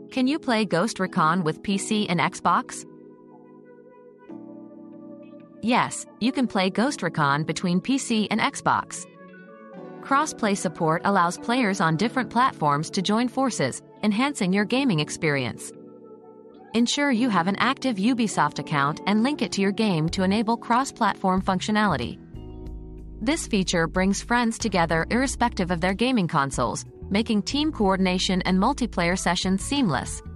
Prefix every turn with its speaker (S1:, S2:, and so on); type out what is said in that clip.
S1: Can you play Ghost Recon with PC and Xbox? Yes, you can play Ghost Recon between PC and Xbox. Cross-play support allows players on different platforms to join forces, enhancing your gaming experience. Ensure you have an active Ubisoft account and link it to your game to enable cross-platform functionality. This feature brings friends together irrespective of their gaming consoles, making team coordination and multiplayer sessions seamless.